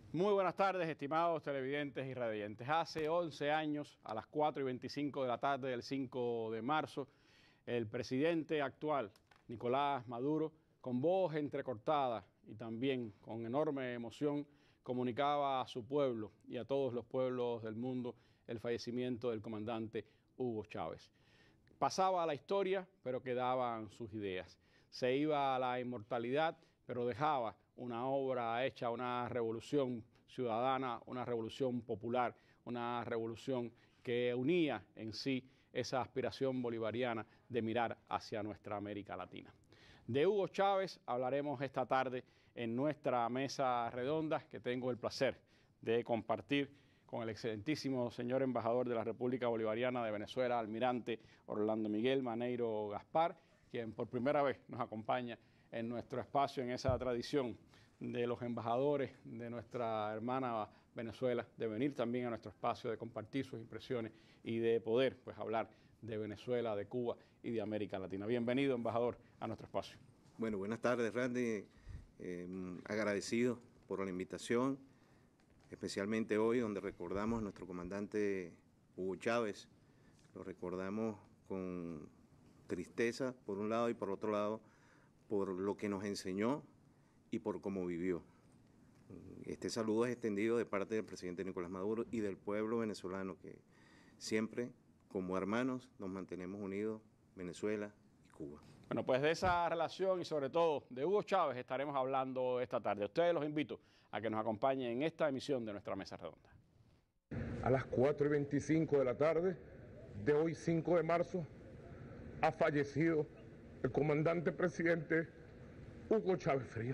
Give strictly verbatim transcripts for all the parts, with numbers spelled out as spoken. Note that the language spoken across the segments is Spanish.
Muy buenas tardes, estimados televidentes y radiantes. Hace once años, a las cuatro y veinticinco de la tarde del cinco de marzo, el presidente actual, Nicolás Maduro, con voz entrecortada y también con enorme emoción, comunicaba a su pueblo y a todos los pueblos del mundo el fallecimiento del comandante Hugo Chávez. Pasaba a la historia, pero quedaban sus ideas. Se iba a la inmortalidad, pero dejaba una obra hecha, una revolución ciudadana, una revolución popular, una revolución que unía en sí esa aspiración bolivariana de mirar hacia nuestra América Latina. De Hugo Chávez hablaremos esta tarde en nuestra mesa redonda, que tengo el placer de compartir con el excelentísimo señor embajador de la República Bolivariana de Venezuela, almirante Orlando Miguel Maneiro Gaspar, quien por primera vez nos acompaña en nuestro espacio, en esa tradición de los embajadores de nuestra hermana Venezuela, de venir también a nuestro espacio, de compartir sus impresiones y de poder pues hablar de Venezuela, de Cuba y de América Latina. Bienvenido, embajador, a nuestro espacio. Bueno, buenas tardes, Randy. Eh, agradecido por la invitación, especialmente hoy, donde recordamos a nuestro comandante Hugo Chávez. Lo recordamos con tristeza, por un lado, y por otro lado, por lo que nos enseñó y por cómo vivió. Este saludo es extendido de parte del presidente Nicolás Maduro y del pueblo venezolano, que siempre, como hermanos, nos mantenemos unidos, Venezuela y Cuba. Bueno, pues de esa relación y sobre todo de Hugo Chávez estaremos hablando esta tarde. A ustedes los invito a que nos acompañen en esta emisión de nuestra Mesa Redonda. A las cuatro y veinticinco de la tarde de hoy, cinco de marzo, ha fallecido el comandante presidente Hugo Chávez Frías.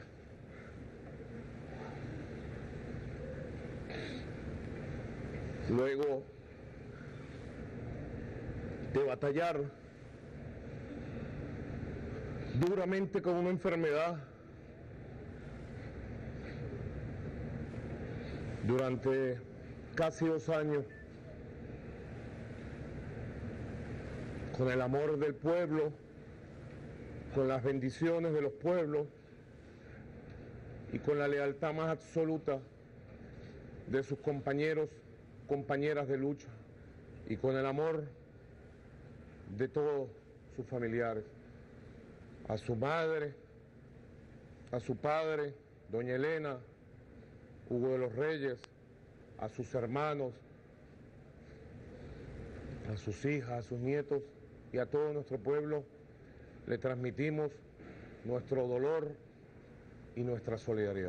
Luego de batallar duramente con una enfermedad durante casi dos años, con el amor del pueblo, con las bendiciones de los pueblos y con la lealtad más absoluta de sus compañeros, compañeras de lucha, y con el amor de todos sus familiares, a su madre, a su padre, doña Elena, Hugo de los Reyes, a sus hermanos, a sus hijas, a sus nietos y a todo nuestro pueblo, le transmitimos nuestro dolor y nuestra solidaridad.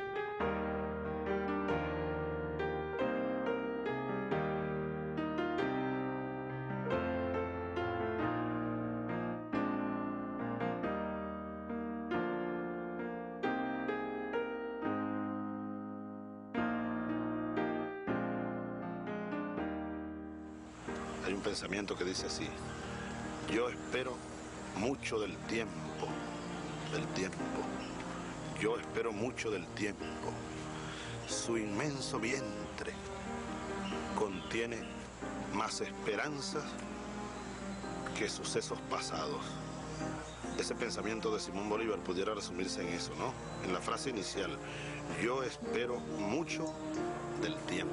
Hay un pensamiento que dice así: yo espero mucho del tiempo, del tiempo. Yo espero mucho del tiempo. Su inmenso vientre contiene más esperanzas que sucesos pasados. Ese pensamiento de Simón Bolívar pudiera resumirse en eso, ¿no? En la frase inicial: yo espero mucho del tiempo.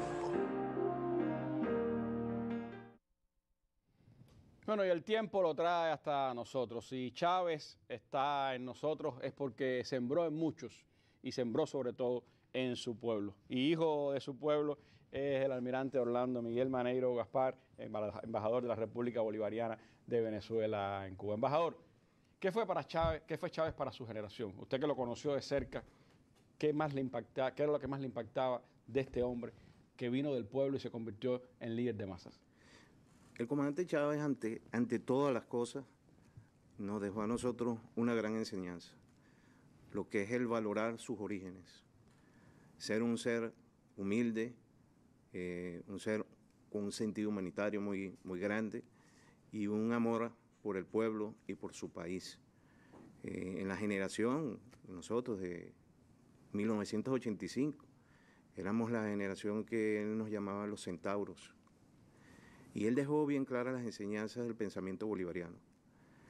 Bueno, y el tiempo lo trae hasta nosotros. Si Chávez está en nosotros es porque sembró en muchos y sembró sobre todo en su pueblo. Y hijo de su pueblo es el almirante Orlando Miguel Maneiro Gaspar, embajador de la República Bolivariana de Venezuela en Cuba. Embajador, ¿qué fue para Chávez, qué fue Chávez para su generación? Usted que lo conoció de cerca, ¿qué más le impactaba, qué era lo que más le impactaba de este hombre que vino del pueblo y se convirtió en líder de masas? El comandante Chávez, ante, ante todas las cosas, nos dejó a nosotros una gran enseñanza, lo que es el valorar sus orígenes, ser un ser humilde, eh, un ser con un sentido humanitario muy, muy grande y un amor por el pueblo y por su país. Eh, en la generación, nosotros de mil novecientos ochenta y cinco, éramos la generación que él nos llamaba los centauros. Y él dejó bien claras las enseñanzas del pensamiento bolivariano.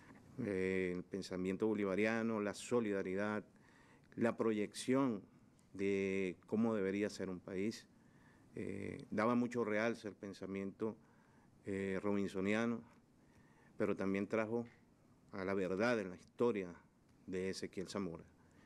Eh, el pensamiento bolivariano, la solidaridad, la proyección de cómo debería ser un país. Eh, daba mucho realce al pensamiento eh, robinsoniano, pero también trajo a la verdad en la historia de Ezequiel Zamora.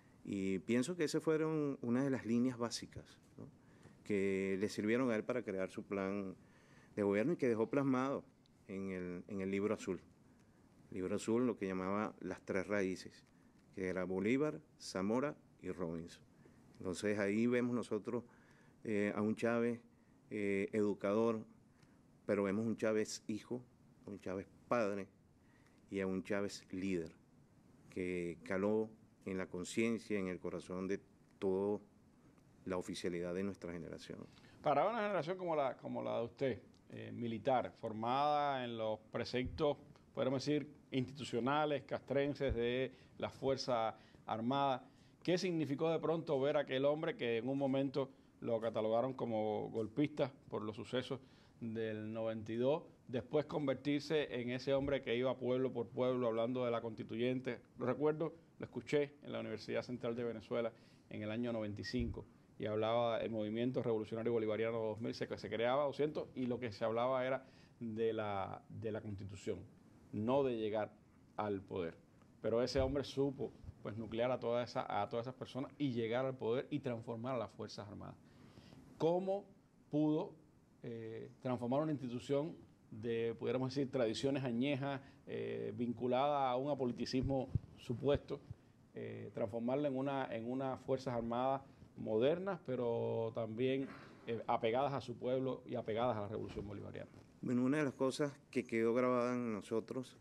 Y pienso que esas fueron una de las líneas básicas, ¿no?, que le sirvieron a él para crear su plan de gobierno y que dejó plasmado en el, en el Libro Azul. El Libro Azul, lo que llamaba las tres raíces, que era Bolívar, Zamora y Robinson. Entonces ahí vemos nosotros eh, a un Chávez eh, educador, pero vemos un Chávez hijo, un Chávez padre y a un Chávez líder, que caló en la conciencia, en el corazón de toda la oficialidad de nuestra generación. Para una generación como la, como la de usted, eh, militar, formada en los preceptos, podemos decir, institucionales, castrenses de la Fuerza Armada, ¿qué significó de pronto ver a aquel hombre que en un momento lo catalogaron como golpista por los sucesos del noventa y dos, después convertirse en ese hombre que iba pueblo por pueblo hablando de la constituyente? Lo recuerdo, lo escuché en la Universidad Central de Venezuela en el año noventa y cinco y hablaba del movimiento revolucionario bolivariano dos mil, se, se creaba doscientos y lo que se hablaba era de la, de la constitución, no de llegar al poder. Pero ese hombre supo pues nuclear a, toda esa, a todas esas personas y llegar al poder y transformar a las Fuerzas Armadas. ¿Cómo pudo eh, transformar una institución de, pudiéramos decir, tradiciones añejas, eh, vinculada a un apoliticismo supuesto, eh, transformarla en una, en unas Fuerzas Armadas modernas, pero también eh, apegadas a su pueblo y apegadas a la Revolución Bolivariana? Bueno, una de las cosas que quedó grabada en nosotros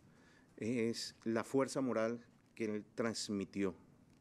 es la fuerza moral que él transmitió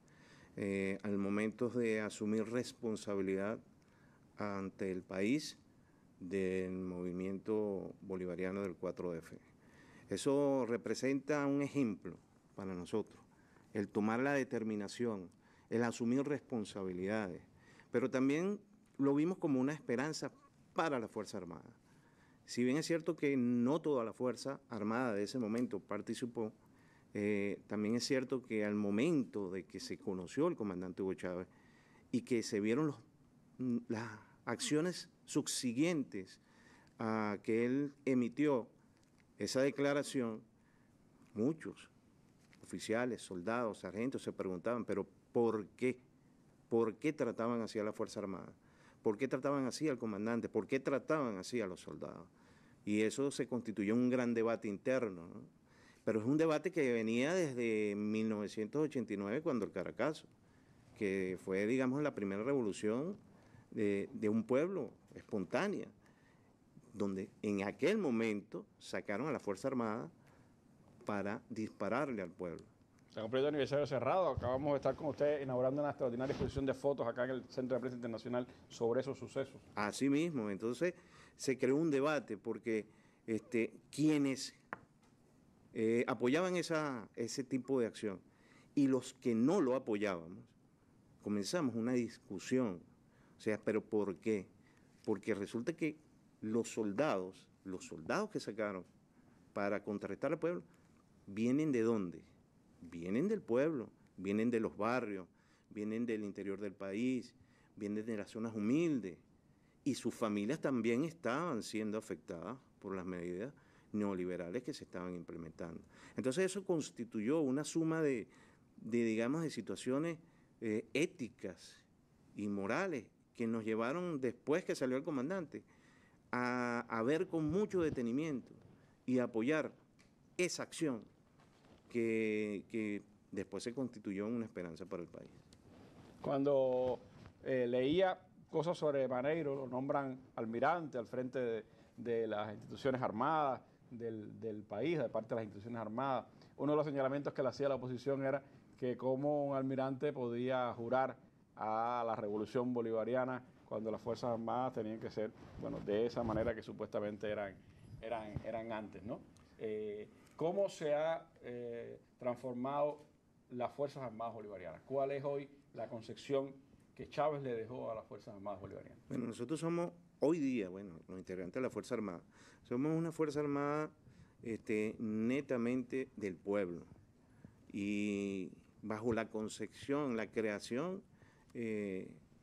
eh, al momento de asumir responsabilidad ante el país del movimiento bolivariano del cuatro de F. Eso representa un ejemplo para nosotros, el tomar la determinación, el asumir responsabilidades, pero también lo vimos como una esperanza para la Fuerza Armada. Si bien es cierto que no toda la Fuerza Armada de ese momento participó, eh, también es cierto que al momento de que se conoció el comandante Hugo Chávez y que se vieron los, las acciones subsiguientes a que él emitió esa declaración, muchos oficiales, soldados, sargentos se preguntaban, pero ¿por qué? ¿Por qué trataban así a la Fuerza Armada? ¿Por qué trataban así al comandante? ¿Por qué trataban así a los soldados? Y eso se constituyó en un gran debate interno, ¿no? Pero es un debate que venía desde mil novecientos ochenta y nueve, cuando el Caracazo, que fue, digamos, la primera revolución de, de un pueblo espontánea, donde en aquel momento sacaron a la Fuerza Armada para dispararle al pueblo. Se ha cumplido el aniversario cerrado. Acabamos de estar con usted inaugurando una extraordinaria exposición de fotos acá en el Centro de Prensa Internacional sobre esos sucesos. Así mismo, entonces se creó un debate porque este, quienes eh, apoyaban esa, ese tipo de acción y los que no lo apoyábamos, comenzamos una discusión. O sea, ¿pero por qué? Porque resulta que los soldados, los soldados que sacaron para contrarrestar al pueblo, ¿vienen de dónde? Vienen del pueblo, vienen de los barrios, vienen del interior del país, vienen de las zonas humildes, y sus familias también estaban siendo afectadas por las medidas neoliberales que se estaban implementando. Entonces eso constituyó una suma de, de digamos, de situaciones eh, éticas y morales que nos llevaron, después que salió el comandante, a, a ver con mucho detenimiento y apoyar esa acción que, que después se constituyó en una esperanza para el país. Cuando eh, leía cosas sobre Maneiro, lo nombran almirante al frente de, de las instituciones armadas del, del país, de parte de las instituciones armadas. Uno de los señalamientos que le hacía la oposición era que como un almirante podía jurar a la revolución bolivariana cuando las Fuerzas Armadas tenían que ser, bueno, de esa manera que supuestamente eran, eran, eran antes, ¿no? Eh, ¿Cómo se ha eh, transformado las Fuerzas Armadas bolivarianas? ¿Cuál es hoy la concepción que Chávez le dejó a las Fuerzas Armadas bolivarianas? Bueno, nosotros somos, hoy día, bueno, los integrantes de la Fuerza Armada, somos una Fuerza Armada este, netamente del pueblo y bajo la concepción, la creación eh,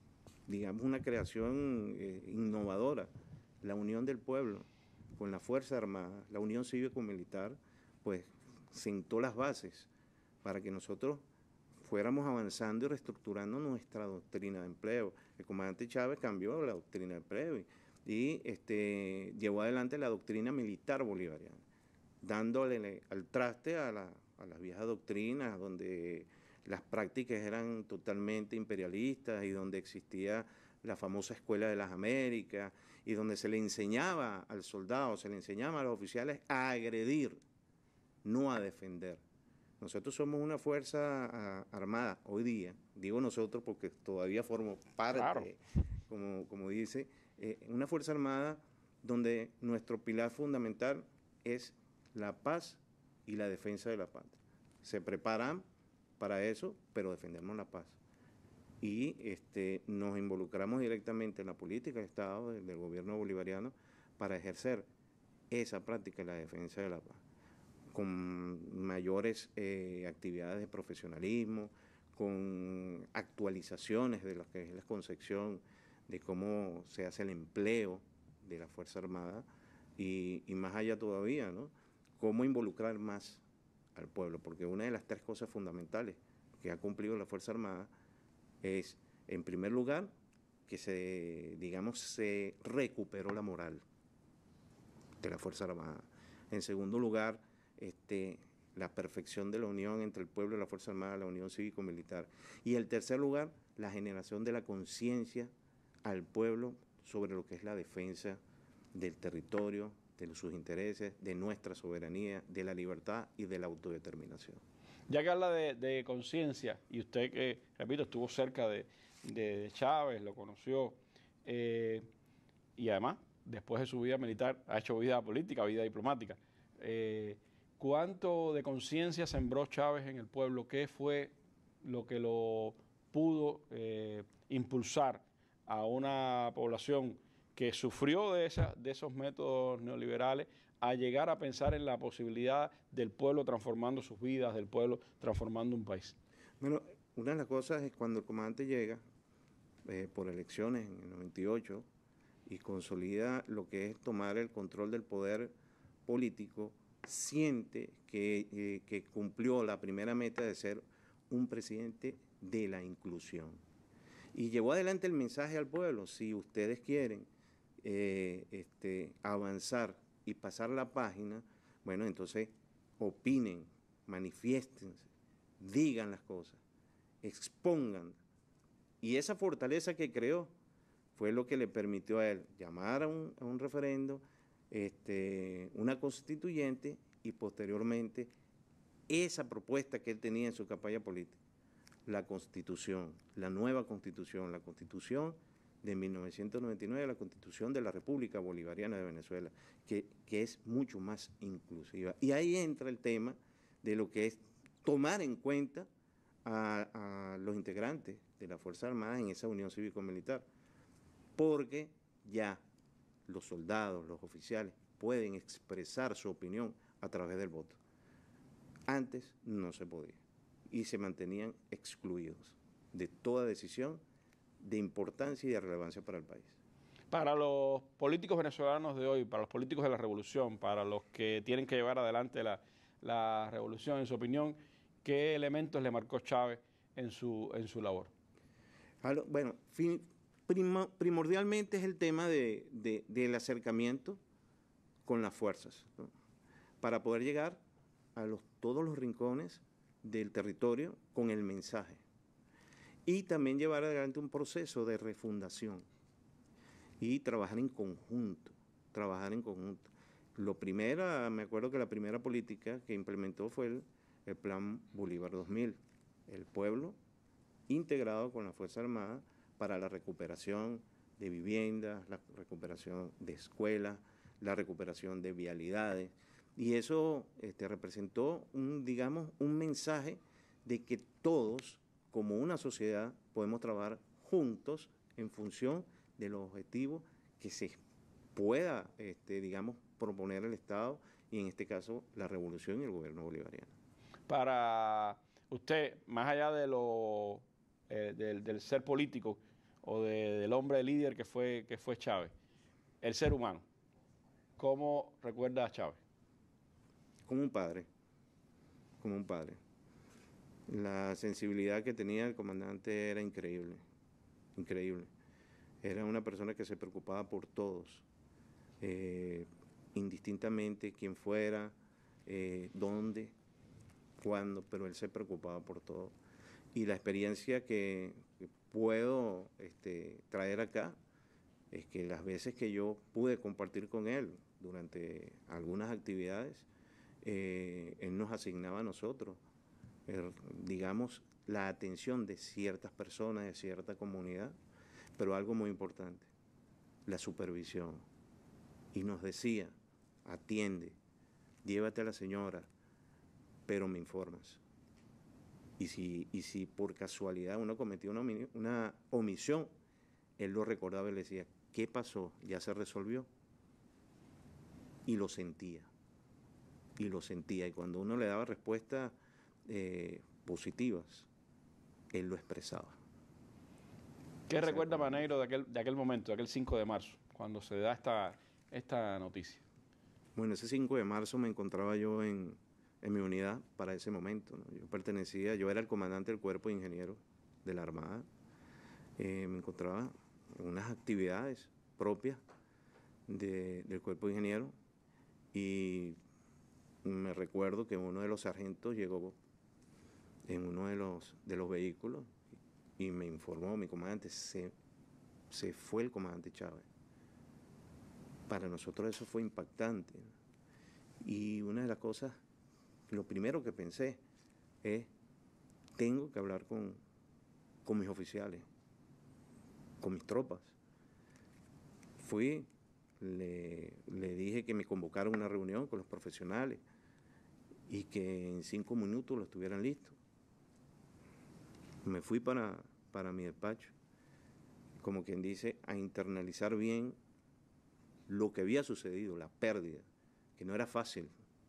digamos, una creación eh, innovadora, la unión del pueblo con la Fuerza Armada, la unión cívico-militar, pues sentó las bases para que nosotros fuéramos avanzando y reestructurando nuestra doctrina de empleo. El comandante Chávez cambió la doctrina de empleo y, y este, llevó adelante la doctrina militar bolivariana, dándole al traste a, la, a las viejas doctrinas donde las prácticas eran totalmente imperialistas y donde existía la famosa Escuela de las Américas y donde se le enseñaba al soldado, se le enseñaba a los oficiales a agredir, no a defender. Nosotros somos una fuerza uh, armada hoy día, digo nosotros porque todavía formo parte, claro. como, como dice, eh, una fuerza armada donde nuestro pilar fundamental es la paz y la defensa de la patria. Se preparan para eso, pero defendemos la paz. Y este, nos involucramos directamente en la política de Estado, del, del gobierno bolivariano, para ejercer esa práctica de la defensa de la paz, con mayores eh, actividades de profesionalismo, con actualizaciones de lo que es la concepción de cómo se hace el empleo de la Fuerza Armada y, y más allá todavía, ¿no? Cómo involucrar más al pueblo, porque una de las tres cosas fundamentales que ha cumplido la Fuerza Armada es, en primer lugar, que se, digamos, se recuperó la moral de la Fuerza Armada. En segundo lugar, este, la perfección de la unión entre el pueblo y la Fuerza Armada, la unión cívico-militar. Y en tercer lugar, la generación de la conciencia al pueblo sobre lo que es la defensa del territorio, de sus intereses, de nuestra soberanía, de la libertad y de la autodeterminación. Ya que habla de, de conciencia, y usted que, repito, estuvo cerca de, de Chávez, lo conoció, eh, y además, después de su vida militar, ha hecho vida política, vida diplomática. Eh, ¿Cuánto de conciencia sembró Chávez en el pueblo? ¿Qué fue lo que lo pudo eh, impulsar a una población que sufrió de, esa, de esos métodos neoliberales a llegar a pensar en la posibilidad del pueblo transformando sus vidas, del pueblo transformando un país? Bueno, una de las cosas es cuando el comandante llega eh, por elecciones en el noventa y ocho y consolida lo que es tomar el control del poder político, siente que, eh, que cumplió la primera meta de ser un presidente de la inclusión. Y llevó adelante el mensaje al pueblo: si ustedes quieren eh, este, avanzar y pasar la página, bueno, entonces opinen, manifiéstense, digan las cosas, expongan. Y esa fortaleza que creó fue lo que le permitió a él llamar a un, a un referendo, este, una constituyente y posteriormente esa propuesta que él tenía en su campaña política, la Constitución, la nueva Constitución, la Constitución de mil novecientos noventa y nueve, la Constitución de la República Bolivariana de Venezuela, que, que es mucho más inclusiva. Y ahí entra el tema de lo que es tomar en cuenta a, a los integrantes de la Fuerza Armada en esa unión cívico-militar, porque ya los soldados, los oficiales, pueden expresar su opinión a través del voto. Antes no se podía y se mantenían excluidos de toda decisión de importancia y de relevancia para el país. Para los políticos venezolanos de hoy, para los políticos de la revolución, para los que tienen que llevar adelante la, la revolución, en su opinión, ¿qué elementos le marcó Chávez en su, en su labor? Bueno, fin, prima, primordialmente es el tema de, de, del acercamiento con las fuerzas, ¿no? Para poder llegar a los, todos los rincones del territorio con el mensaje. Y también llevar adelante un proceso de refundación y trabajar en conjunto, trabajar en conjunto. Lo primero, me acuerdo que la primera política que implementó fue el, el Plan Bolívar dos mil, el pueblo integrado con la Fuerza Armada para la recuperación de viviendas, la recuperación de escuelas, la recuperación de vialidades, y eso este, representó un, digamos, un mensaje de que todos, como una sociedad, podemos trabajar juntos en función de los objetivos que se pueda, este, digamos, proponer el Estado y en este caso la revolución y el gobierno bolivariano. Para usted, más allá de lo, eh, del, del ser político, o de, del hombre líder que fue, que fue Chávez, el ser humano. ¿Cómo recuerda a Chávez? Como un padre, como un padre. La sensibilidad que tenía el comandante era increíble, increíble. Era una persona que se preocupaba por todos, eh, indistintamente quién fuera, eh, dónde, cuándo, pero él se preocupaba por todo. Y la experiencia que, que puedo este, traer acá es que las veces que yo pude compartir con él durante algunas actividades, eh, él nos asignaba a nosotros, eh, digamos, la atención de ciertas personas, de cierta comunidad, pero algo muy importante, la supervisión. Y nos decía, atiende, llévate a la señora, pero me informas. Y si, y si por casualidad uno cometió una, una omisión, él lo recordaba y le decía, ¿qué pasó? Ya se resolvió. Y lo sentía. Y lo sentía. Y cuando uno le daba respuestas eh, positivas, él lo expresaba. ¿Qué recuerda Maneiro de aquel, de aquel momento, de aquel cinco de marzo, cuando se da esta, esta noticia? Bueno, ese cinco de marzo me encontraba yo en, en mi unidad para ese momento, ¿no? Yo pertenecía, yo era el comandante del Cuerpo de Ingenieros de la Armada. Eh, me encontraba en unas actividades propias de, del Cuerpo de Ingenieros y me recuerdo que uno de los sargentos llegó en uno de los, de los vehículos y me informó, mi comandante, se, se fue el comandante Chávez. Para nosotros eso fue impactante. Y una de las cosas, lo primero que pensé es, tengo que hablar con, con mis oficiales, con mis tropas. Fui, le, le dije que me convocaron a una reunión con los profesionales y que en cinco minutos lo estuvieran listos. Me fui para, para mi despacho, como quien dice, a internalizar bien lo que había sucedido, la pérdida, que no era fácil.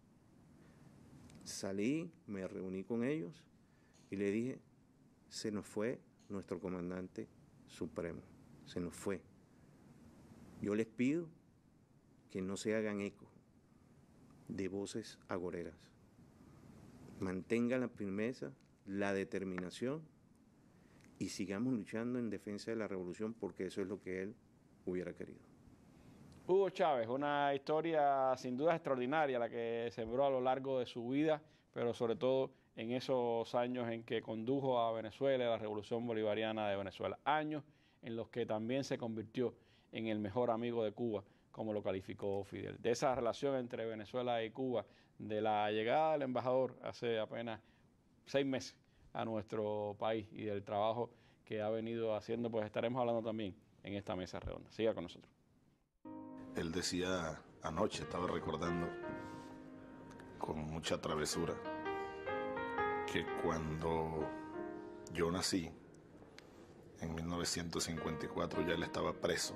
Salí, me reuní con ellos y le dije, se nos fue nuestro comandante supremo, se nos fue. Yo les pido que no se hagan eco de voces agoreras. Mantengan la firmeza, la determinación y sigamos luchando en defensa de la revolución porque eso es lo que él hubiera querido. Hugo Chávez, una historia sin duda extraordinaria, la que sembró a lo largo de su vida, pero sobre todo en esos años en que condujo a Venezuela, a la Revolución Bolivariana de Venezuela. Años en los que también se convirtió en el mejor amigo de Cuba, como lo calificó Fidel. De esa relación entre Venezuela y Cuba, de la llegada del embajador hace apenas seis meses a nuestro país y del trabajo que ha venido haciendo, pues estaremos hablando también en esta mesa redonda. Siga con nosotros. Él decía anoche, estaba recordando con mucha travesura, que cuando yo nací, en mil novecientos cincuenta y cuatro, ya él estaba preso.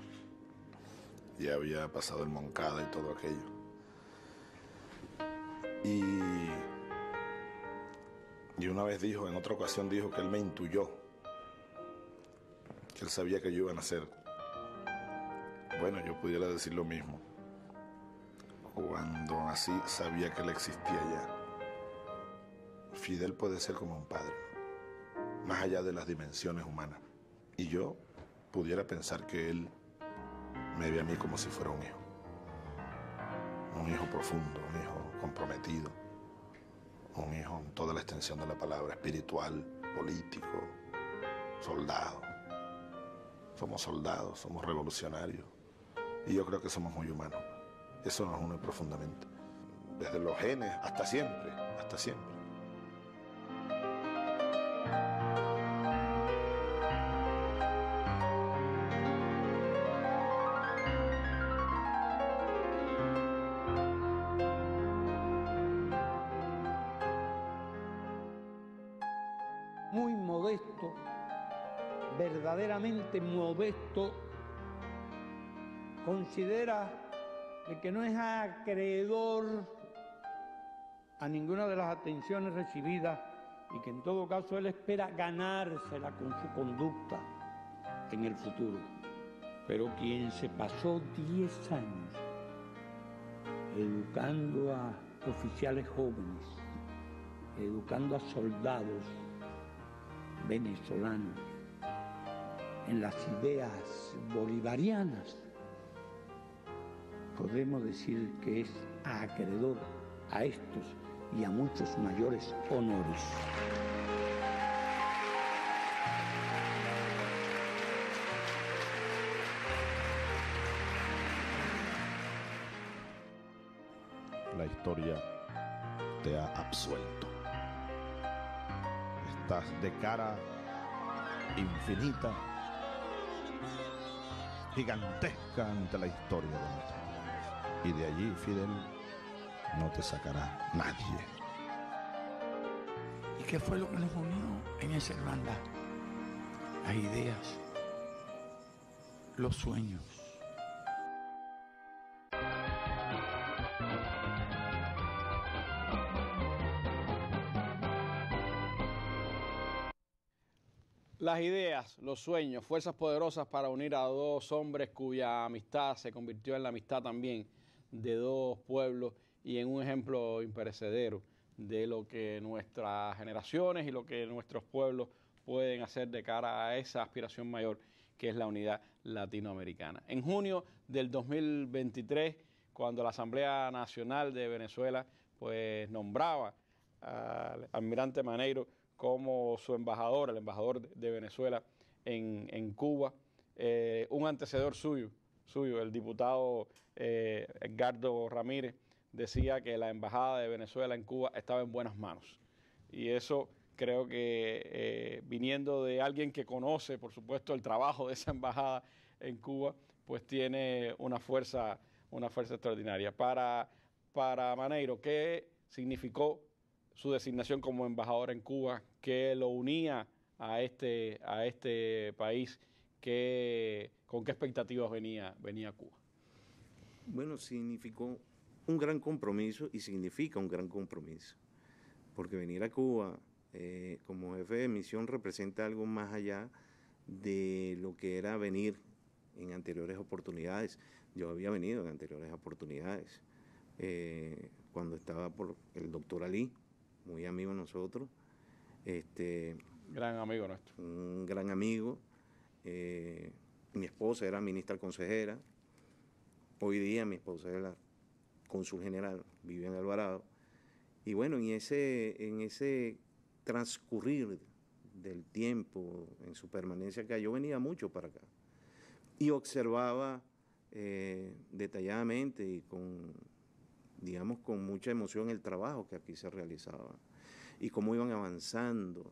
Ya había pasado el Moncada y todo aquello. Y, y una vez dijo, en otra ocasión dijo que él me intuyó, que él sabía que yo iba a nacer. Bueno, yo pudiera decir lo mismo. Cuando nací sabía que él existía ya. Fidel puede ser como un padre, más allá de las dimensiones humanas. Y yo pudiera pensar que él me ve a mí como si fuera un hijo. Un hijo profundo, un hijo comprometido. Un hijo en toda la extensión de la palabra, espiritual, político, soldado. Somos soldados, somos revolucionarios. Y yo creo que somos muy humanos. Eso nos une profundamente. Desde los genes hasta siempre, hasta siempre. Muy modesto, verdaderamente modesto, considera que no es acreedor a ninguna de las atenciones recibidas y que en todo caso él espera ganársela con su conducta. en el futuro, pero quien se pasó diez años educando a oficiales jóvenes, educando a soldados venezolanos en las ideas bolivarianas, podemos decir que es acreedor a estos y a muchos mayores honores. La historia te ha absuelto. Estás de cara infinita, gigantesca ante la historia de nuestro país. Y de allí, Fidel, no te sacará nadie. ¿Y qué fue lo que nos unió en esa hermandad? Las ideas, los sueños. Las ideas, los sueños, fuerzas poderosas para unir a dos hombres cuya amistad se convirtió en la amistad también de dos pueblos y en un ejemplo imperecedero de lo que nuestras generaciones y lo que nuestros pueblos pueden hacer de cara a esa aspiración mayor que es la unidad latinoamericana. En junio del dos mil veintitrés, cuando la Asamblea Nacional de Venezuela pues nombraba al almirante Maneiro como su embajador, el embajador de Venezuela en, en Cuba, eh, un antecedor suyo, suyo, el diputado eh, Edgardo Ramírez, decía que la embajada de Venezuela en Cuba estaba en buenas manos. Y eso creo que eh, viniendo de alguien que conoce, por supuesto, el trabajo de esa embajada en Cuba, pues tiene una fuerza, una fuerza extraordinaria. Para, para Maneiro, ¿qué significó su designación como embajador en Cuba? ¿Qué lo unía a este, a este país? ¿Qué, ¿Con qué expectativas venía, venía Cuba? Bueno, significó un gran compromiso y significa un gran compromiso, porque venir a Cuba eh, como jefe de misión representa algo más allá de lo que era venir en anteriores oportunidades. Yo había venido en anteriores oportunidades, eh, cuando estaba por el doctor Ali, muy amigo de nosotros. Este, gran amigo nuestro. Un gran amigo. Eh, mi esposa era ministra consejera. Hoy día mi esposa es la cónsul general, vive en Alvarado. Y bueno, en ese, en ese transcurrir del tiempo, en su permanencia acá, yo venía mucho para acá. Y observaba eh, detalladamente y con, digamos, con mucha emoción el trabajo que aquí se realizaba y cómo iban avanzando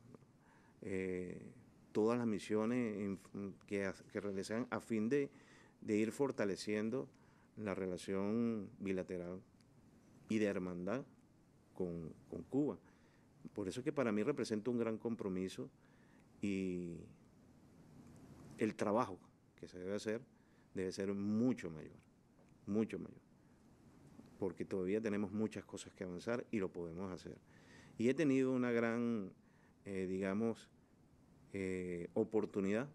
eh, todas las misiones en, que, que realizaban a fin de, de ir fortaleciendo la relación bilateral y de hermandad con, con Cuba. Por eso es que para mí representa un gran compromiso y el trabajo que se debe hacer debe ser mucho mayor, mucho mayor, porque todavía tenemos muchas cosas que avanzar y lo podemos hacer. Y he tenido una gran, eh, digamos, eh, oportunidad,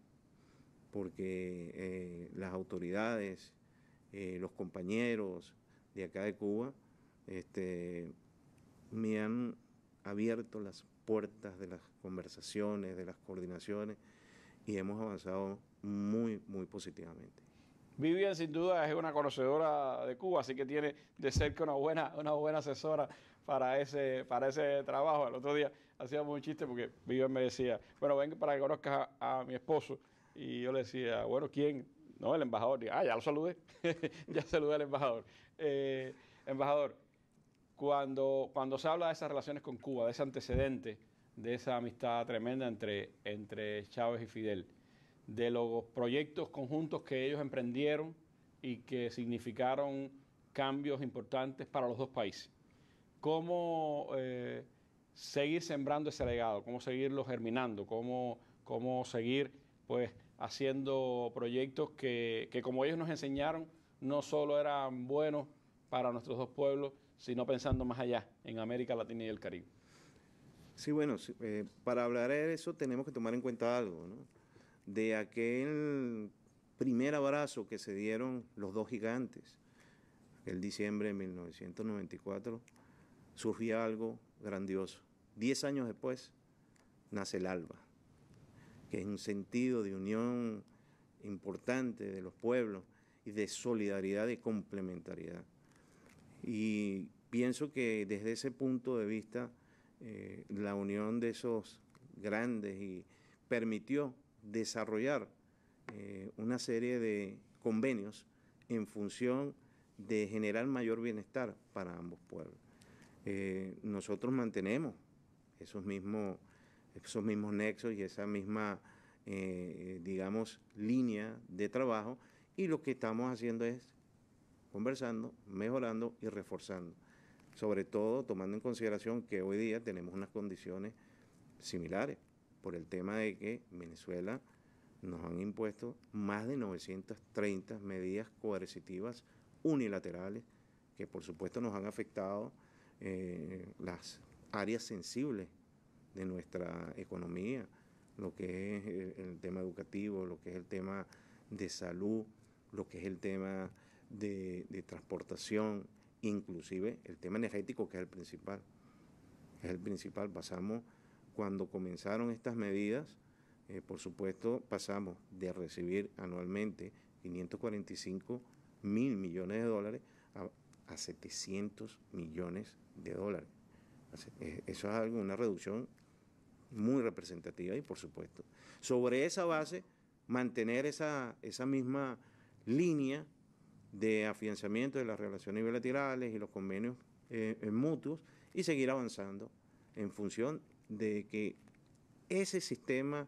porque eh, las autoridades, eh, los compañeros de acá de Cuba, este, me han abierto las puertas de las conversaciones, de las coordinaciones, y hemos avanzado muy, muy positivamente. Vivian sin duda es una conocedora de Cuba, así que tiene de cerca una buena, una buena asesora para ese, para ese trabajo. El otro día hacíamos un chiste porque Vivian me decía, bueno, ven para que conozcas a, a mi esposo. Y yo le decía, bueno, ¿quién? No, el embajador. Y, ah, ya lo saludé, ya saludé al embajador. Eh, embajador, cuando, cuando se habla de esas relaciones con Cuba, de ese antecedente, de esa amistad tremenda entre, entre Chávez y Fidel, de los proyectos conjuntos que ellos emprendieron y que significaron cambios importantes para los dos países. ¿Cómo eh, seguir sembrando ese legado? ¿Cómo seguirlo germinando? ¿Cómo, cómo seguir pues, haciendo proyectos que, que, como ellos nos enseñaron, no solo eran buenos para nuestros dos pueblos, sino pensando más allá, en América Latina y el Caribe? Sí, bueno, eh, para hablar de eso tenemos que tomar en cuenta algo, ¿no? de aquel primer abrazo que se dieron los dos gigantes, el diciembre de mil novecientos noventa y cuatro, surgía algo grandioso. Diez años después nace el ALBA, que es un sentido de unión importante de los pueblos y de solidaridad y complementariedad. Y pienso que desde ese punto de vista, eh, la unión de esos grandes y permitió desarrollar eh, una serie de convenios en función de generar mayor bienestar para ambos pueblos. Eh, nosotros mantenemos esos mismos, esos mismos nexos y esa misma, eh, digamos, línea de trabajo, y lo que estamos haciendo es conversando, mejorando y reforzando, sobre todo tomando en consideración que hoy día tenemos unas condiciones similares por el tema de que Venezuela nos han impuesto más de novecientas treinta medidas coercitivas unilaterales que por supuesto nos han afectado eh, las áreas sensibles de nuestra economía, lo que es el, el tema educativo, lo que es el tema de salud, lo que es el tema de, de transportación, inclusive el tema energético, que es el principal. Es el principal. Pasamos, cuando comenzaron estas medidas, eh, por supuesto, pasamos de recibir anualmente quinientos cuarenta y cinco mil millones de dólares a, a setecientos millones de dólares. Eso es algo, una reducción muy representativa y, por supuesto, sobre esa base, mantener esa, esa misma línea de afianzamiento de las relaciones bilaterales y los convenios eh, mutuos y seguir avanzando en función de que ese sistema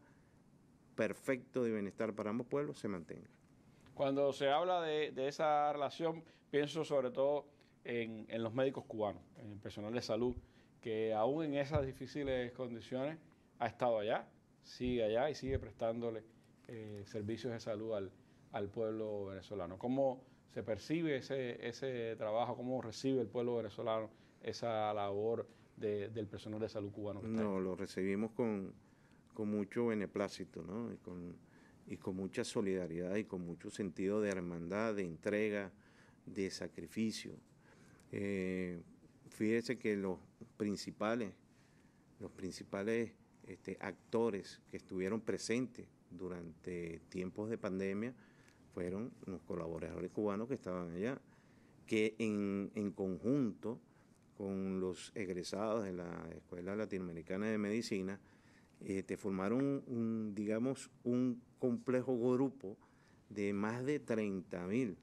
perfecto de bienestar para ambos pueblos se mantenga. Cuando se habla de, de esa relación, pienso sobre todo en, en los médicos cubanos, en el personal de salud, que aún en esas difíciles condiciones ha estado allá, sigue allá y sigue prestándole eh, servicios de salud al, al pueblo venezolano. ¿Cómo se percibe ese, ese trabajo? ¿Cómo recibe el pueblo venezolano esa labor de, del personal de salud cubano que está No, ahí? lo recibimos con, con mucho beneplácito, ¿no? Y con, y con mucha solidaridad y con mucho sentido de hermandad, de entrega, de sacrificio. Eh, fíjese que los principales, los principales este, actores que estuvieron presentes durante tiempos de pandemia fueron los colaboradores cubanos que estaban allá, que en, en conjunto con los egresados de la Escuela Latinoamericana de Medicina, este, formaron un, un, digamos, un complejo grupo de más de treinta mil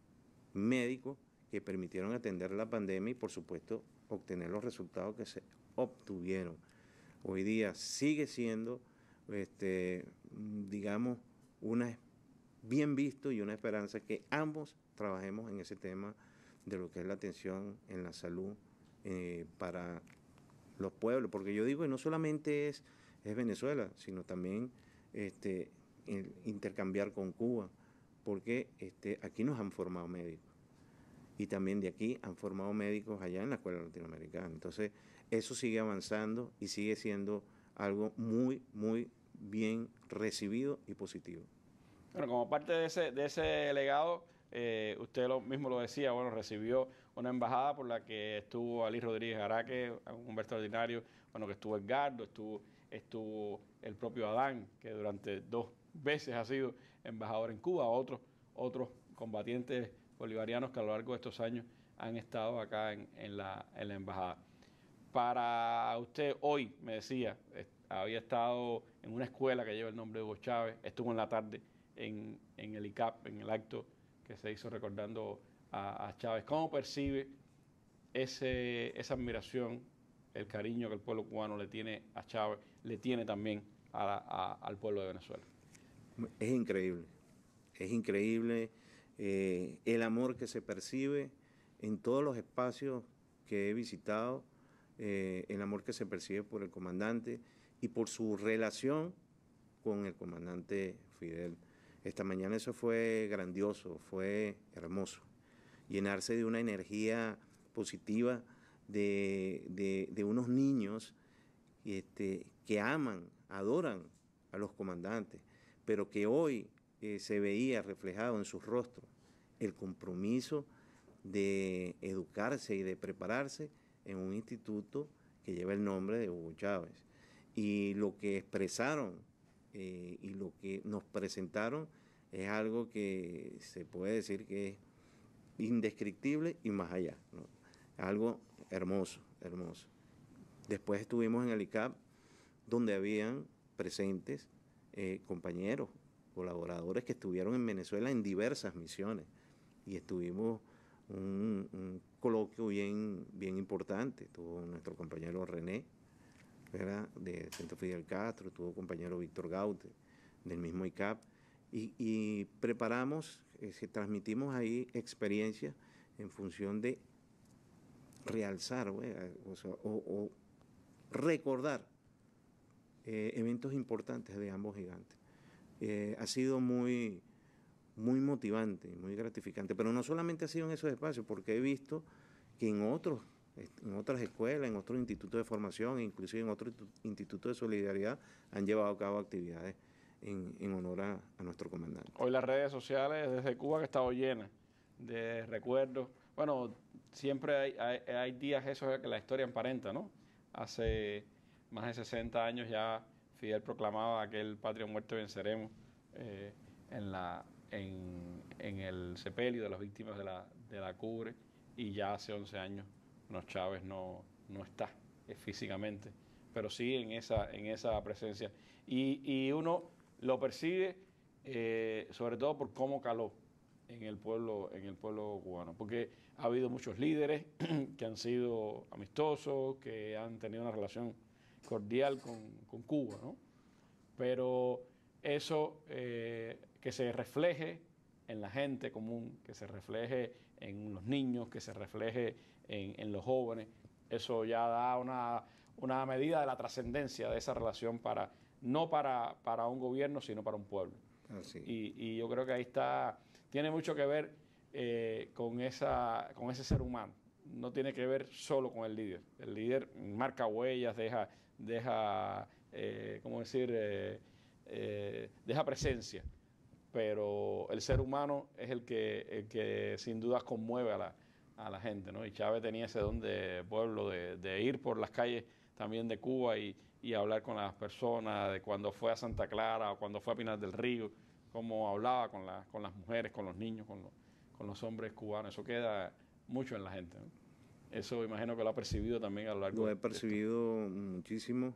médicos que permitieron atender la pandemia y, por supuesto, obtener los resultados que se obtuvieron. Hoy día sigue siendo, este, digamos, una bien visto y una esperanza que ambos trabajemos en ese tema de lo que es la atención en la salud eh, para los pueblos, porque yo digo que no solamente es, es Venezuela, sino también este, intercambiar con Cuba, porque este, aquí nos han formado médicos y también de aquí han formado médicos allá en la Escuela Latinoamericana. Entonces, eso sigue avanzando y sigue siendo algo muy, muy bien recibido y positivo. Bueno, como parte de ese, de ese legado, eh, usted lo mismo lo decía, bueno, recibió una embajada por la que estuvo Ali Rodríguez Araque, un hombre extraordinario, bueno, que estuvo Edgardo, estuvo, estuvo el propio Adán, que durante dos veces ha sido embajador en Cuba, otros, otros combatientes bolivarianos que a lo largo de estos años han estado acá en, en, la, en la embajada. Para usted hoy, me decía, había estado en una escuela que lleva el nombre de Hugo Chávez, estuvo en la tarde en, en el I C A P, en el acto que se hizo recordando a, a Chávez. ¿Cómo percibe ese, esa admiración, el cariño que el pueblo cubano le tiene a Chávez, le tiene también a, a, al pueblo de Venezuela? Es increíble, es increíble eh, el amor que se percibe en todos los espacios que he visitado, eh, el amor que se percibe por el comandante y por su relación con el comandante Fidel. Esta mañana eso fue grandioso, fue hermoso. Llenarse de una energía positiva de, de, de unos niños este, que aman, adoran a los comandantes, pero que hoy eh, se veía reflejado en sus rostros el compromiso de educarse y de prepararse en un instituto que lleva el nombre de Hugo Chávez. Y lo que expresaron eh, y lo que nos presentaron es algo que se puede decir que es indescriptible y más allá, ¿no? Algo hermoso, hermoso. Después estuvimos en el I C A P, donde habían presentes eh, compañeros, colaboradores que estuvieron en Venezuela en diversas misiones, y estuvimos un, un coloquio bien, bien importante. Tuvo nuestro compañero René, ¿verdad?, de Centro Fidel Castro, tuvo compañero Víctor Gaute, del mismo I C A P, y, y preparamos, eh, transmitimos ahí experiencias en función de realzar, wey, o, sea, o, o recordar eh, eventos importantes de ambos gigantes. Eh, ha sido muy, muy motivante, muy gratificante, pero no solamente ha sido en esos espacios, porque he visto que en otros, en otras escuelas, en otros institutos de formación, inclusive en otros institutos de solidaridad, han llevado a cabo actividades en, en honor a, a nuestro comandante. Hoy las redes sociales desde Cuba han estado llenas de recuerdos. Bueno, siempre hay, hay, hay días esos que la historia emparenta, ¿no? Hace más de sesenta años ya Fidel proclamaba aquel patria o muerte venceremos eh, en, la, en, en el sepelio de las víctimas de la, de la Cubre, y ya hace once años no, Chávez no, no está eh, físicamente, pero sí en esa, en esa presencia. Y, y uno lo percibe eh, sobre todo por cómo caló en el pueblo, en el pueblo cubano, porque ha habido muchos líderes que han sido amistosos, que han tenido una relación cordial con, con Cuba, ¿no? Pero eso eh, que se refleje en la gente común, que se refleje en los niños, que se refleje en, en los jóvenes, eso ya da una, una medida de la trascendencia de esa relación, para no para, para un gobierno, sino para un pueblo. Así. Y, y yo creo que ahí está, tiene mucho que ver eh, con, esa, con ese ser humano. No tiene que ver solo con el líder. El líder marca huellas, deja, deja eh, ¿cómo decir? Eh, eh, deja presencia. Pero el ser humano es el que, el que sin dudas conmueve a la, a la gente, ¿no? Y Chávez tenía ese don de pueblo, de, de ir por las calles también de Cuba y, y hablar con las personas, de cuando fue a Santa Clara o cuando fue a Pinar del Río, cómo hablaba con, la, con las mujeres, con los niños, con, lo, con los hombres cubanos. Eso queda mucho en la gente, ¿no? Eso imagino que lo ha percibido también a lo largo de... Lo he percibido muchísimo,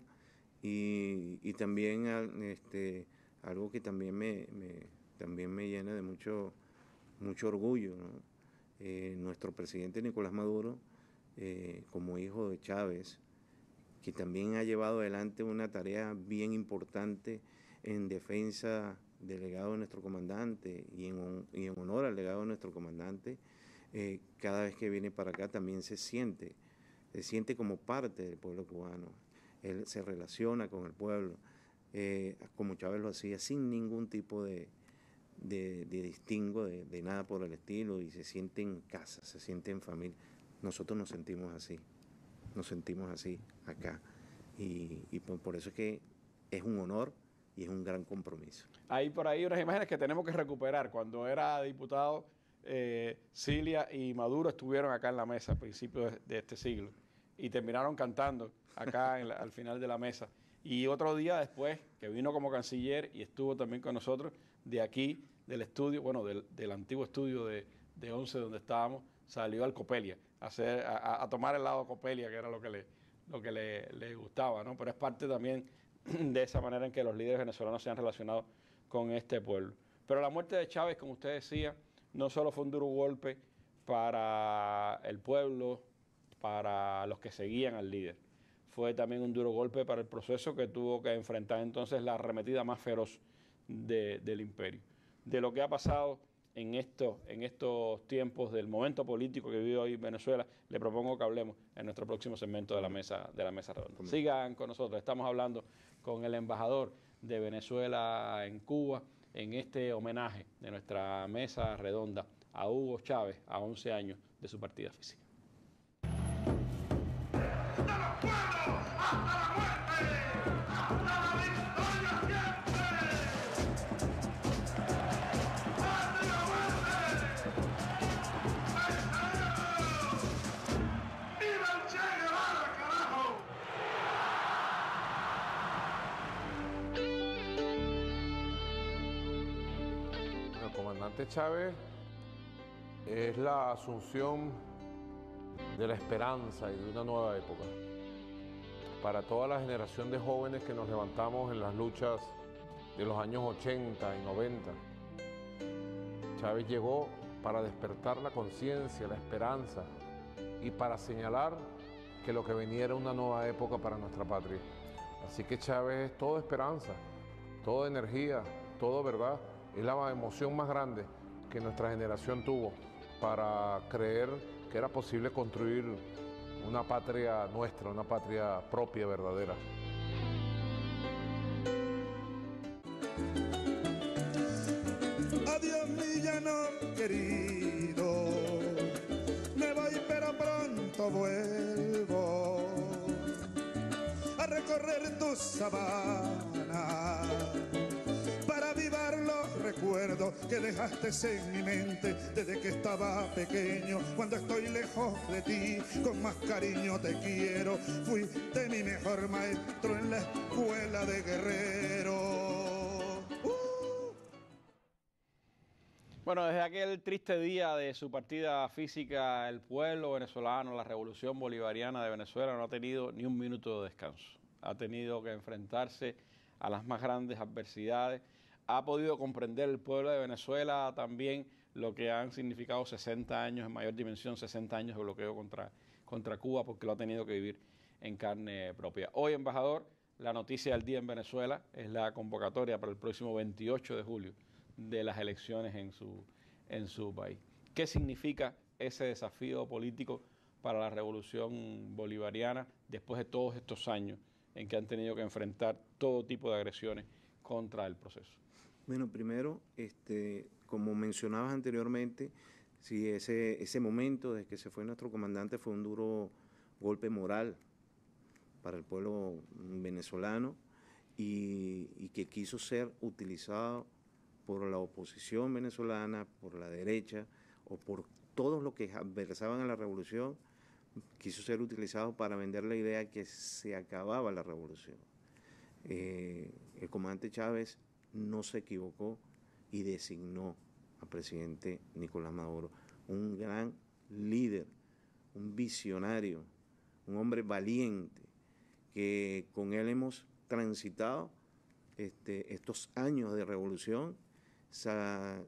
y, y también este, algo que también me, me, también me llena de mucho, mucho orgullo, ¿no? Eh, nuestro presidente Nicolás Maduro, eh, como hijo de Chávez, que también ha llevado adelante una tarea bien importante en defensa del legado de nuestro comandante y en, y en honor al legado de nuestro comandante. Eh, cada vez que viene para acá también se siente, se siente como parte del pueblo cubano. Él se relaciona con el pueblo, eh, como Chávez lo hacía, sin ningún tipo de, de, de distingo, de, de nada por el estilo, y se siente en casa, se siente en familia. Nosotros nos sentimos así, nos sentimos así acá, y, y por, por eso es que es un honor y es un gran compromiso. Hay por ahí unas imágenes que tenemos que recuperar. Cuando era diputado, Eh, Cilia y Maduro estuvieron acá en la mesa a principios de, de este siglo y terminaron cantando acá en la, al final de la mesa. Y otro día después, que vino como canciller y estuvo también con nosotros, de aquí, del estudio, bueno, del, del antiguo estudio de, de once donde estábamos, salió al Copelia, a, hacer, a, a tomar el lado Copelia, que era lo que le, lo que le, le gustaba, ¿no? Pero es parte también de esa manera en que los líderes venezolanos se han relacionado con este pueblo. Pero la muerte de Chávez, como usted decía, no solo fue un duro golpe para el pueblo, para los que seguían al líder, fue también un duro golpe para el proceso que tuvo que enfrentar entonces la arremetida más feroz de, del imperio. De lo que ha pasado en, esto, en estos tiempos, del momento político que vive hoy Venezuela, le propongo que hablemos en nuestro próximo segmento de la mesa, de la mesa redonda. Sigan con nosotros, estamos hablando con el embajador de Venezuela en Cuba, en este homenaje de nuestra mesa redonda a Hugo Chávez, a once años de su partida física. ¡Hasta la muerte! ¡Hasta la victoria siempre! comandante Chávez es la asunción de la esperanza y de una nueva época. Para toda la generación de jóvenes que nos levantamos en las luchas de los años ochenta y noventa, Chávez llegó para despertar la conciencia, la esperanza y para señalar que lo que venía era una nueva época para nuestra patria. Así que Chávez es todo esperanza, toda energía, todo verdad. Es la emoción más grande que nuestra generación tuvo para creer que era posible construir una patria nuestra, una patria propia, verdadera. Adiós, mi llano querido, me voy pero pronto vuelvo a recorrer tus sabanas para avivar los recuerdos que dejaste en mi mente desde que estaba pequeño. Cuando estoy lejos de ti, con más cariño te quiero. Fuiste mi mejor maestro en la escuela de Guerrero. Uh. Bueno, desde aquel triste día de su partida física, el pueblo venezolano, la revolución bolivariana de Venezuela no ha tenido ni un minuto de descanso. Ha tenido que enfrentarse a las más grandes adversidades. Ha podido comprender el pueblo de Venezuela también lo que han significado sesenta años en mayor dimensión, sesenta años de bloqueo contra, contra Cuba, porque lo ha tenido que vivir en carne propia. Hoy, embajador, la noticia del día en Venezuela es la convocatoria para el próximo veintiocho de julio de las elecciones en su, en su país. ¿Qué significa ese desafío político para la revolución bolivariana después de todos estos años en que han tenido que enfrentar todo tipo de agresiones contra el proceso? Bueno, primero, este, como mencionabas anteriormente, sí, ese, ese momento desde que se fue nuestro comandante fue un duro golpe moral para el pueblo venezolano y, y que quiso ser utilizado por la oposición venezolana, por la derecha o por todos los que adversaban a la revolución, quiso ser utilizado para vender la idea que se acababa la revolución. Eh, el comandante Chávez no se equivocó y designó al presidente Nicolás Maduro, un gran líder, un visionario, un hombre valiente, que con él hemos transitado este, estos años de revolución, sa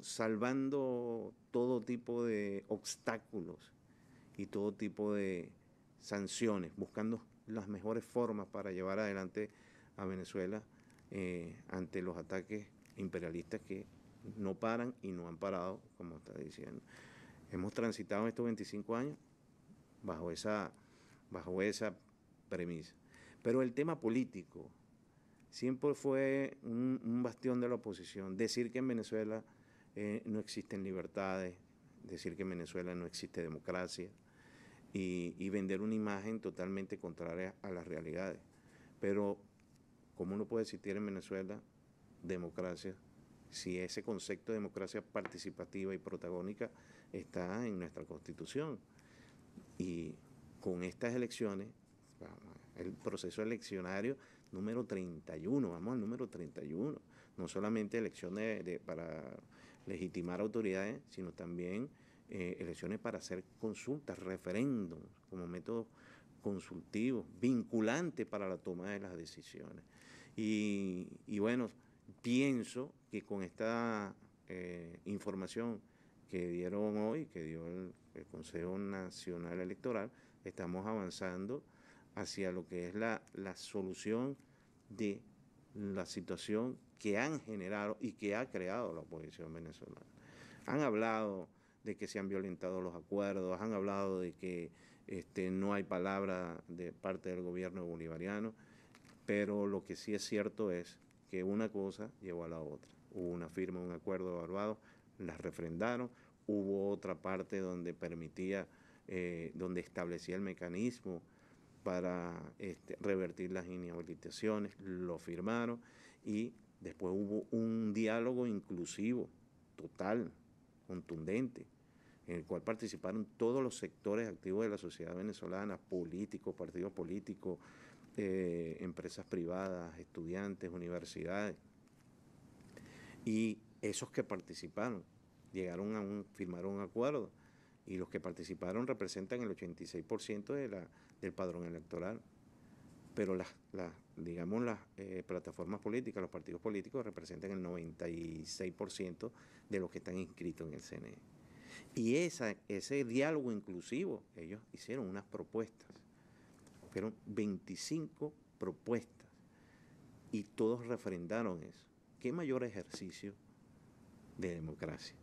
salvando todo tipo de obstáculos y todo tipo de sanciones, buscando las mejores formas para llevar adelante a Venezuela eh, ante los ataques imperialistas que no paran y no han parado, como está diciendo. Hemos transitado estos veinticinco años bajo esa, bajo esa premisa. Pero el tema político siempre fue un, un bastión de la oposición. Decir que en Venezuela eh, no existen libertades, decir que en Venezuela no existe democracia y, y vender una imagen totalmente contraria a las realidades. Pero ¿cómo no puede existir en Venezuela democracia si ese concepto de democracia participativa y protagónica está en nuestra Constitución? Y con estas elecciones, el proceso eleccionario número treinta y uno, vamos al número treinta y uno, no solamente elecciones de, para legitimar autoridades, sino también eh, elecciones para hacer consultas, referéndums, como método consultivo, vinculante para la toma de las decisiones. Y, y bueno, pienso que con esta eh, información que dieron hoy, que dio el, el Consejo Nacional Electoral, estamos avanzando hacia lo que es la, la solución de la situación que han generado y que ha creado la oposición venezolana. Han hablado de que se han violentado los acuerdos, han hablado de que este, no hay palabra de parte del gobierno bolivariano, pero lo que sí es cierto es que una cosa llevó a la otra. Hubo una firma, un acuerdo de Barbados, las refrendaron, hubo otra parte donde permitía, eh, donde establecía el mecanismo para este, revertir las inhabilitaciones, lo firmaron y después hubo un diálogo inclusivo, total, contundente, en el cual participaron todos los sectores activos de la sociedad venezolana, políticos, partidos políticos, eh, empresas privadas, estudiantes, universidades. Y esos que participaron llegaron a un, firmaron un acuerdo, y los que participaron representan el ochenta y seis por ciento de la, del padrón electoral. Pero las, las digamos, las eh, plataformas políticas, los partidos políticos representan el noventa y seis por ciento de los que están inscritos en el C N E. Y esa, ese diálogo inclusivo, ellos hicieron unas propuestas, fueron veinticinco propuestas, y todos refrendaron eso. ¿Qué mayor ejercicio de democracia?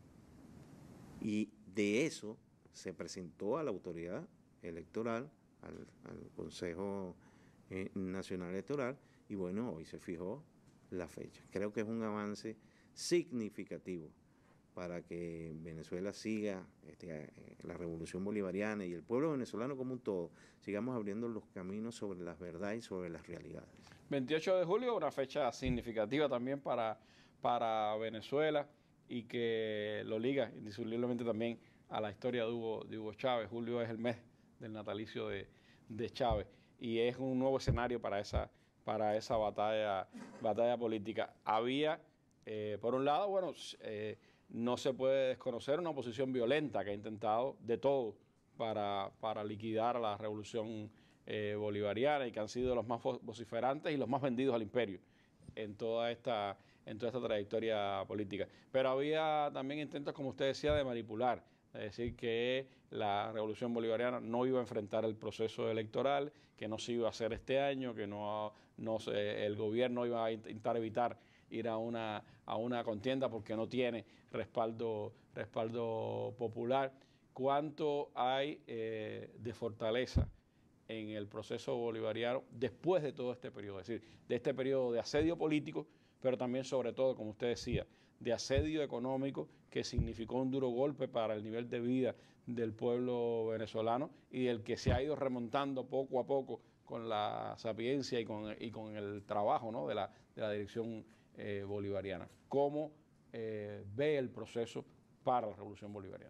Y de eso se presentó a la autoridad electoral, al, al Consejo eh, Nacional Electoral, y bueno, hoy se fijó la fecha. Creo que es un avance significativo para que Venezuela siga este, eh, la revolución bolivariana, y el pueblo venezolano como un todo, sigamos abriendo los caminos sobre las verdades y sobre las realidades. veintiocho de julio, una fecha significativa también para, para Venezuela, y que lo liga indisolublemente también a la historia de Hugo, de Hugo Chávez. Julio es el mes del natalicio de, de Chávez, y es un nuevo escenario para esa, para esa batalla, batalla política. Había, eh, por un lado, bueno, eh, no se puede desconocer una oposición violenta que ha intentado de todo para, para liquidar a la revolución eh, bolivariana, y que han sido los más vociferantes y los más vendidos al imperio en toda esta, en toda esta trayectoria política. Pero había también intentos, como usted decía, de manipular, es decir, que la revolución bolivariana no iba a enfrentar el proceso electoral, que no se iba a hacer este año, que no, no se, el gobierno iba a intentar evitar ir a una, a una contienda porque no tiene respaldo, respaldo popular. ¿Cuánto hay eh, de fortaleza en el proceso bolivariano después de todo este periodo? Es decir, de este periodo de asedio político, pero también, sobre todo, como usted decía, de asedio económico, que significó un duro golpe para el nivel de vida del pueblo venezolano, y del que se ha ido remontando poco a poco con la sapiencia y con, y con el trabajo, ¿no?, de, la, de la dirección eh, bolivariana. ¿Cómo eh, ve el proceso para la revolución bolivariana?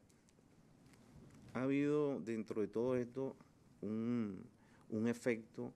Ha habido dentro de todo esto un, un efecto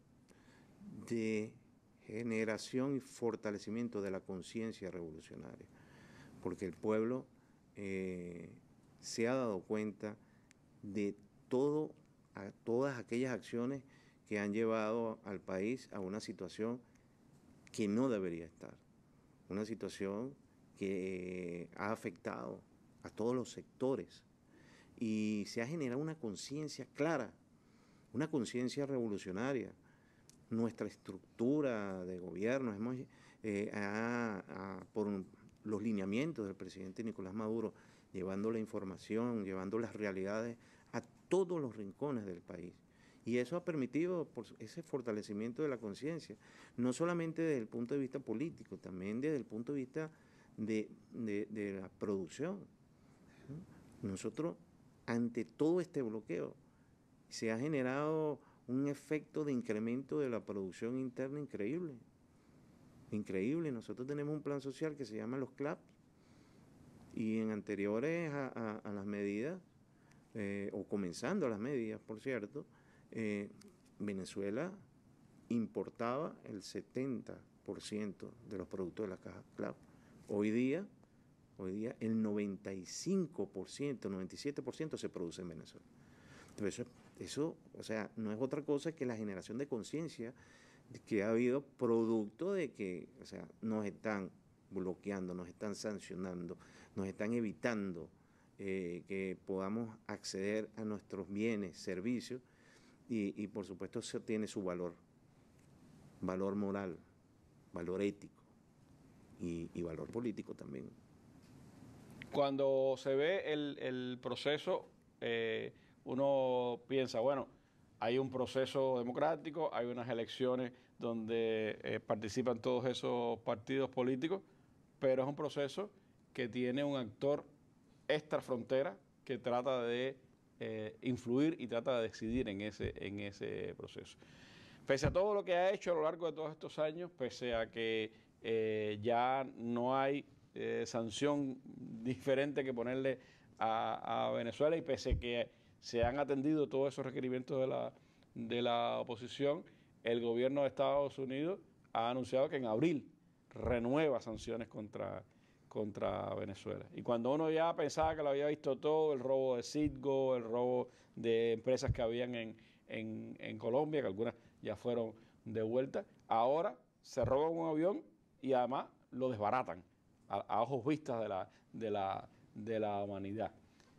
de generación y fortalecimiento de la conciencia revolucionaria, porque el pueblo eh, se ha dado cuenta de todo, a todas aquellas acciones que han llevado al país a una situación que no debería estar, una situación que ha afectado a todos los sectores, y se ha generado una conciencia clara, una conciencia revolucionaria. Nuestra estructura de gobierno, hemos, eh, a, a, por los lineamientos del presidente Nicolás Maduro, llevando la información, llevando las realidades a todos los rincones del país. Y eso ha permitido por ese fortalecimiento de la conciencia, no solamente desde el punto de vista político, también desde el punto de vista de, de, de la producción. Nosotros, ante todo este bloqueo, se ha generado un efecto de incremento de la producción interna increíble, increíble. Nosotros tenemos un plan social que se llama los C L A P, y en anteriores a, a, a las medidas, eh, o comenzando las medidas, por cierto, eh, Venezuela importaba el setenta por ciento de los productos de la caja C L A P. Hoy día, hoy día el noventa y cinco por ciento, noventa y siete por ciento se produce en Venezuela. Entonces, eso, eso, o sea, no es otra cosa que la generación de conciencia que ha habido producto de que, o sea, nos están bloqueando, nos están sancionando, nos están evitando eh, que podamos acceder a nuestros bienes, servicios, y, y por supuesto eso tiene su valor, valor moral, valor ético y, y valor político también. Cuando se ve el, el proceso, eh, uno piensa, bueno, hay un proceso democrático, hay unas elecciones donde eh, participan todos esos partidos políticos, pero es un proceso que tiene un actor extra frontera que trata de eh, influir y trata de decidir en ese, en ese proceso. Pese a todo lo que ha hecho a lo largo de todos estos años, pese a que eh, ya no hay eh, sanción diferente que ponerle a, a Venezuela, y pese a que se han atendido todos esos requerimientos de la, de la oposición, el gobierno de Estados Unidos ha anunciado que en abril renueva sanciones contra, contra Venezuela. Y cuando uno ya pensaba que lo había visto todo, el robo de Citgo, el robo de empresas que habían en, en, en Colombia, que algunas ya fueron devueltas, ahora se roban un avión y además lo desbaratan a, a ojos vistas de la, de la, de la humanidad.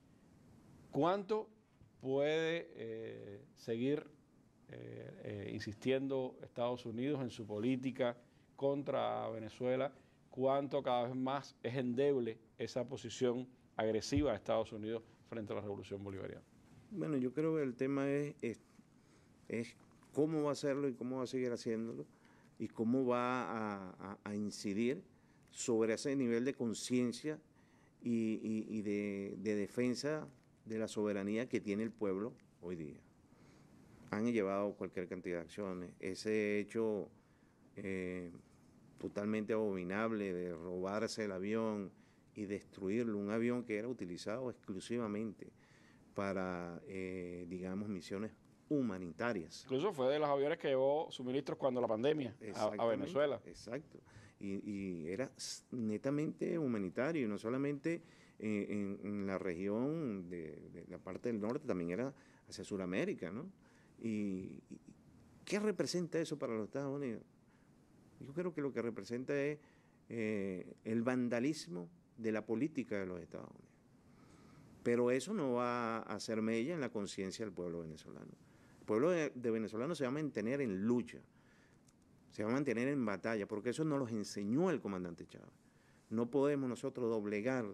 ¿Cuánto puede eh, seguir eh, eh, insistiendo Estados Unidos en su política contra Venezuela? ¿Cuánto cada vez más es endeble esa posición agresiva de Estados Unidos frente a la revolución bolivariana? Bueno, yo creo que el tema es, es, es cómo va a hacerlo y cómo va a seguir haciéndolo y cómo va a, a, a incidir sobre ese nivel de conciencia y, y, y de, de defensa de la soberanía que tiene el pueblo hoy día. Han llevado cualquier cantidad de acciones. Ese hecho eh, totalmente abominable de robarse el avión y destruirlo, un avión que era utilizado exclusivamente para, eh, digamos, misiones humanitarias. Incluso fue de los aviones que llevó suministros cuando la pandemia a, a Venezuela. Exacto. Y, y era netamente humanitario, y no solamente en, en, en la región de, de la parte del norte, también era hacia Sudamérica, ¿no? Y, y ¿qué representa eso para los Estados Unidos? Yo creo que lo que representa es eh, el vandalismo de la política de los Estados Unidos. Pero eso no va a hacer mella en la conciencia del pueblo venezolano. El pueblo de, de venezolano se va a mantener en lucha, se va a mantener en batalla, porque eso nos lo enseñó el comandante Chávez. No podemos nosotros doblegarnos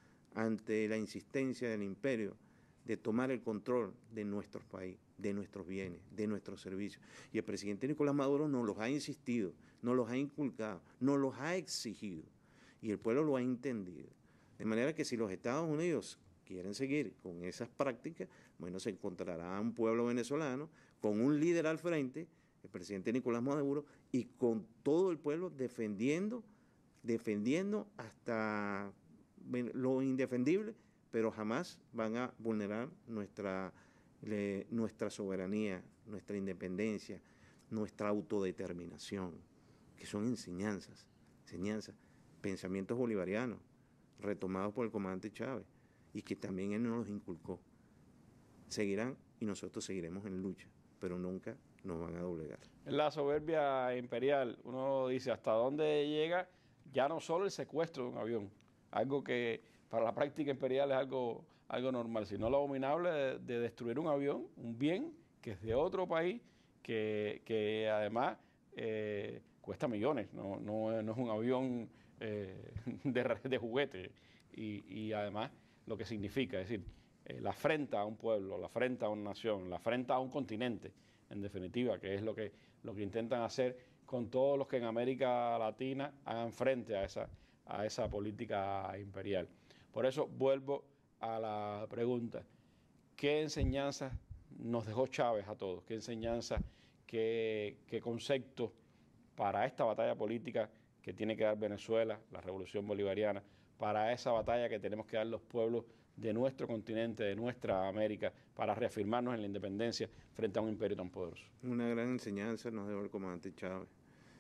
ante la insistencia del imperio de tomar el control de nuestro país, de nuestros bienes, de nuestros servicios. Y el presidente Nicolás Maduro nos los ha insistido, nos los ha inculcado, nos los ha exigido, y el pueblo lo ha entendido. De manera que si los Estados Unidos quieren seguir con esas prácticas, bueno, se encontrará un pueblo venezolano con un líder al frente, el presidente Nicolás Maduro, y con todo el pueblo defendiendo, defendiendo hasta lo indefendible, pero jamás van a vulnerar nuestra, le, nuestra soberanía, nuestra independencia, nuestra autodeterminación, que son enseñanzas, enseñanzas, pensamientos bolivarianos, retomados por el comandante Chávez, y que también él nos los inculcó. Seguirán y nosotros seguiremos en lucha, pero nunca nos van a doblegar. En la soberbia imperial, uno dice hasta dónde llega ya no solo el secuestro de un avión, algo que para la práctica imperial es algo, algo normal, sino lo abominable de, de destruir un avión, un bien que es de otro país, que, que además eh, cuesta millones, no, no, no es un avión eh, de, de juguete, y, y además lo que significa, es decir, eh, la afrenta a un pueblo, la afrenta a una nación, la afrenta a un continente, en definitiva, que es lo que, lo que intentan hacer con todos los que en América Latina hagan frente a esa, a esa política imperial. Por eso vuelvo a la pregunta, ¿qué enseñanzas nos dejó Chávez a todos? ¿Qué enseñanzas, qué, qué conceptos para esta batalla política que tiene que dar Venezuela, la revolución bolivariana, para esa batalla que tenemos que dar los pueblos de nuestro continente, de nuestra América, para reafirmarnos en la independencia frente a un imperio tan poderoso? Una gran enseñanza nos dejó el comandante Chávez.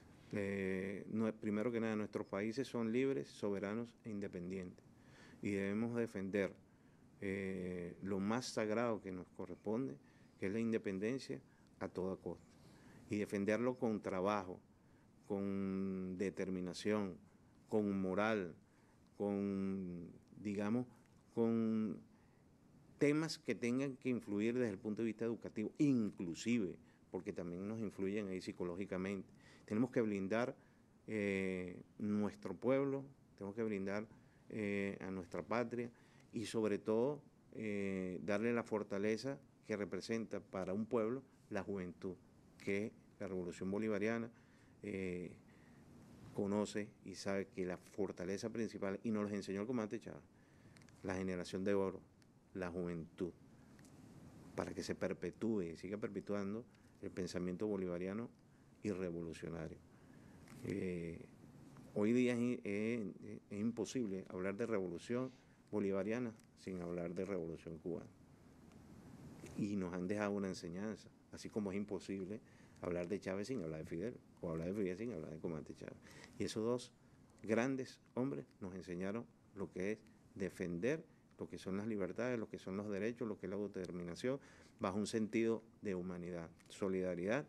Eh, no, primero que nada, nuestros países son libres, soberanos e independientes, y debemos defender eh, lo más sagrado que nos corresponde, que es la independencia, a toda costa, y defenderlo con trabajo, con determinación, con moral, con, digamos, con temas que tengan que influir desde el punto de vista educativo, inclusive, porque también nos influyen ahí psicológicamente. Tenemos que blindar eh, nuestro pueblo, tenemos que blindar eh, a nuestra patria, y sobre todo eh, darle la fortaleza que representa para un pueblo la juventud, que la revolución bolivariana eh, conoce y sabe que la fortaleza principal, y nos los enseñó el comandante Chávez, la generación de oro, la juventud, para que se perpetúe y siga perpetuando el pensamiento bolivariano y revolucionario. Eh, hoy día es, es, es imposible hablar de revolución bolivariana sin hablar de revolución cubana. Y nos han dejado una enseñanza, así como es imposible hablar de Chávez sin hablar de Fidel, o hablar de Fidel sin hablar de comandante Chávez. Y esos dos grandes hombres nos enseñaron lo que es defender lo que son las libertades, lo que son los derechos, lo que es la autodeterminación, bajo un sentido de humanidad, solidaridad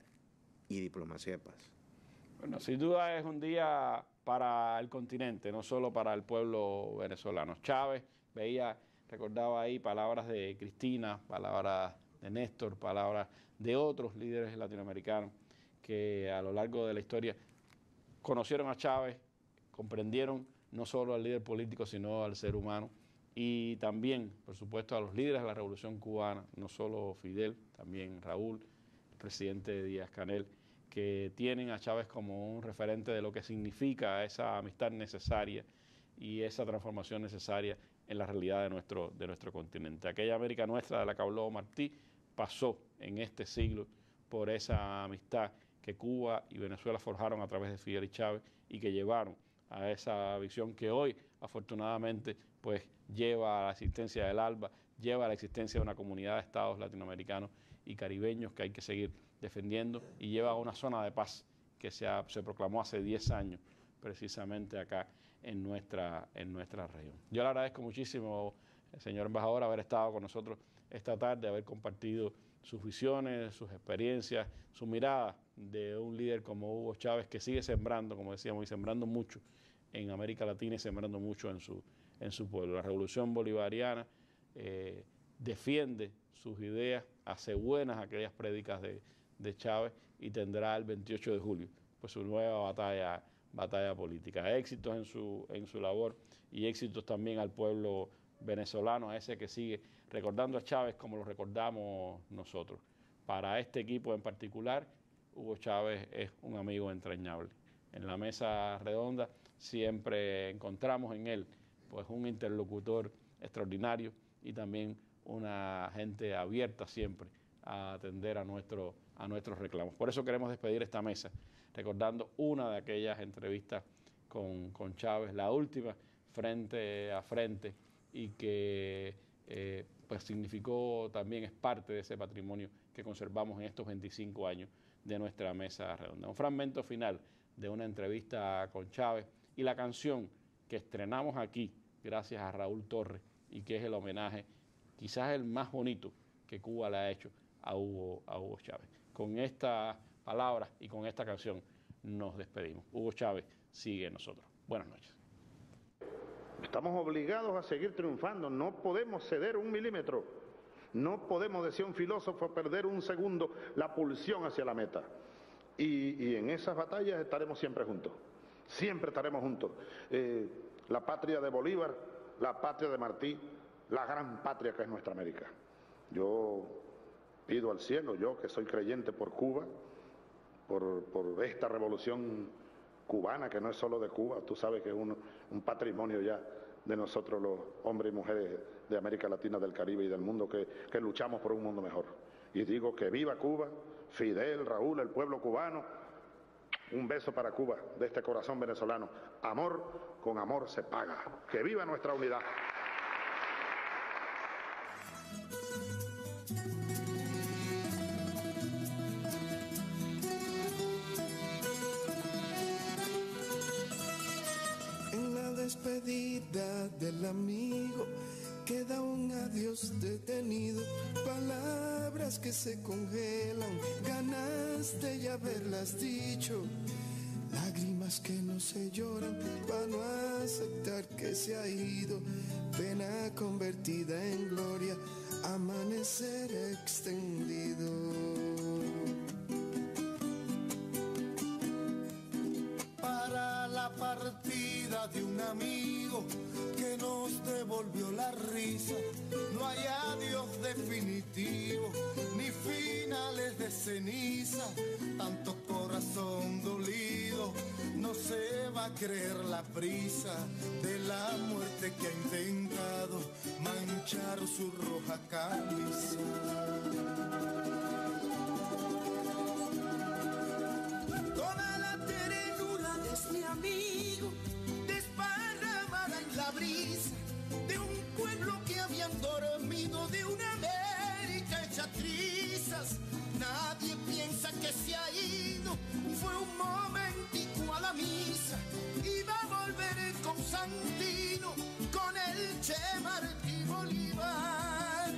y diplomacia de paz. Bueno, sin duda es un día para el continente, no solo para el pueblo venezolano. Chávez, veía, recordaba ahí palabras de Cristina, palabras de Néstor, palabras de otros líderes latinoamericanos que a lo largo de la historia conocieron a Chávez, comprendieron no solo al líder político, sino al ser humano, y también, por supuesto, a los líderes de la Revolución Cubana, no solo Fidel, también Raúl, el presidente Díaz-Canel, que tienen a Chávez como un referente de lo que significa esa amistad necesaria y esa transformación necesaria en la realidad de nuestro, de nuestro continente. Aquella América nuestra de la que habló Martí pasó en este siglo por esa amistad que Cuba y Venezuela forjaron a través de Fidel y Chávez y que llevaron a esa visión que hoy, afortunadamente, pues lleva a la existencia del ALBA, lleva a la existencia de una comunidad de estados latinoamericanos y caribeños que hay que seguir defendiendo, y lleva a una zona de paz que se, ha, se proclamó hace diez años precisamente acá en nuestra, en nuestra región. Yo le agradezco muchísimo, señor embajador, haber estado con nosotros esta tarde, haber compartido sus visiones, sus experiencias, su mirada de un líder como Hugo Chávez, que sigue sembrando, como decíamos, y sembrando mucho en América Latina y sembrando mucho en su, en su pueblo. La revolución bolivariana eh, defiende sus ideas, hace buenas aquellas prédicas de, de Chávez y tendrá el veintiocho de julio pues su nueva batalla, batalla política. Éxitos en su, en su labor y éxitos también al pueblo venezolano, a ese que sigue recordando a Chávez como lo recordamos nosotros. Para este equipo en particular, Hugo Chávez es un amigo entrañable. En la mesa redonda siempre encontramos en él pues un interlocutor extraordinario y también una gente abierta siempre a atender a, nuestro, a nuestros reclamos. Por eso queremos despedir esta mesa recordando una de aquellas entrevistas con, con Chávez, la última frente a frente, y que eh, pues significó también, es parte de ese patrimonio que conservamos en estos veinticinco años de nuestra mesa redonda. Un fragmento final de una entrevista con Chávez y la canción que estrenamos aquí gracias a Raúl Torres y que es el homenaje, quizás el más bonito que Cuba le ha hecho a Hugo, a Hugo Chávez. Con estas palabras y con esta canción nos despedimos. Hugo Chávez sigue en nosotros. Buenas noches. Estamos obligados a seguir triunfando, no podemos ceder un milímetro, no podemos, decía un filósofo, perder un segundo la pulsión hacia la meta. Y, y en esas batallas estaremos siempre juntos, siempre estaremos juntos. Eh, la patria de Bolívar, la patria de Martí, la gran patria que es nuestra América. Yo pido al cielo, yo que soy creyente por Cuba, por, por esta revolución cubana, que no es solo de Cuba, tú sabes que es un, un patrimonio ya de nosotros los hombres y mujeres de América Latina, del Caribe y del mundo, que, que luchamos por un mundo mejor. Y digo que viva Cuba, Fidel, Raúl, el pueblo cubano. Un beso para Cuba, de este corazón venezolano. Amor con amor se paga. Que viva nuestra unidad. En la despedida del amigo queda un adiós detenido, palabras que se congelan, ganas de ya haberlas dicho, lágrimas que no se lloran para no aceptar que se ha ido, pena convertida en gloria, amanecer extendido. Para la partida de un amigo que nos devolvió la risa, no hay adiós definitivo, ni finales de ceniza, tanto corazón dolido, no se va a creer la prisa de la muerte que ha intentado manchar su roja camisa. Toda la ternura de este amigo desparramada en la brisa de un pueblo que habían dormido, de una América hecha trizas. Nadie piensa que se ha ido, fue un momentico a la misa y va a volver Sandino con el Che Martí Bolívar.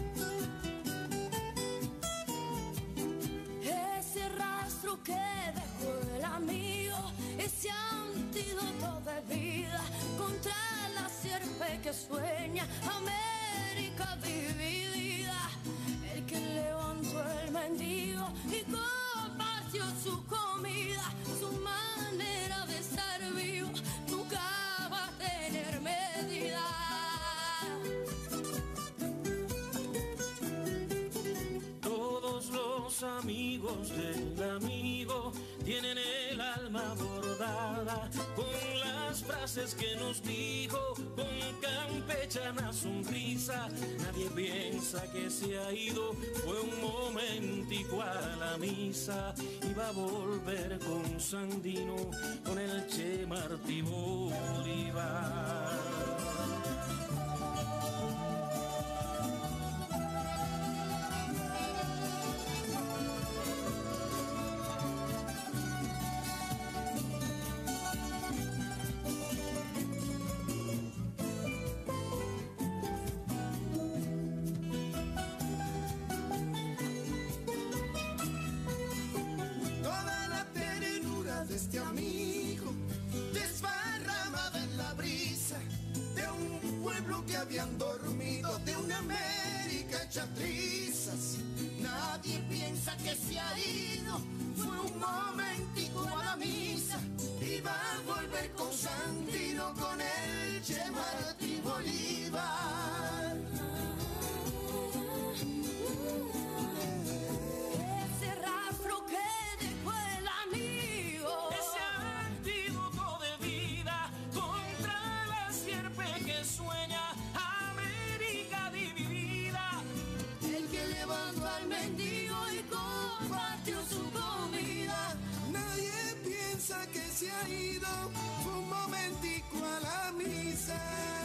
Ese rastro que dejó el amigo, ese antídoto de vida contra la sierpe que sueña América dividida, el que levantó el mendigo y compartió su comida, su manera de estar vivo nunca va a tener medida. Todos los amigos del amigo tienen el alma bordada con las frases que nos dijo, con campechana sonrisa. Nadie piensa que se ha ido, fue un momentico a la misa. Iba a volver con Sandino, con el Che Martí Bolívar. Este amigo desparramada en la brisa de un pueblo que habían dormido, de una América hecha trizas. Nadie piensa que se ha ido, fue un momentico a la misa. Iba a volver con Sandino, con el Che Martí Bolívar. Ese rastro que dejó el amigo, sueña América dividida, el que levantó al mendigo y compartió su comida. Nadie piensa que se ha ido, fue un momentico a la misa.